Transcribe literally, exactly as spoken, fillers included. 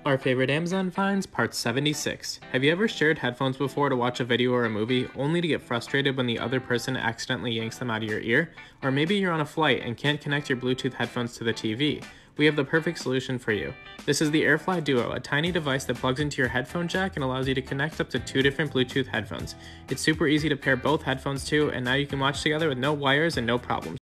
Our favorite Amazon finds, part seventy-six. Have you ever shared headphones before to watch a video or a movie, only to get frustrated when the other person accidentally yanks them out of your ear? Or maybe you're on a flight and can't connect your Bluetooth headphones to the T V. We have the perfect solution for you. This is the AirFly Duo, a tiny device that plugs into your headphone jack and allows you to connect up to two different Bluetooth headphones. It's super easy to pair both headphones to, and now you can watch together with no wires and no problems.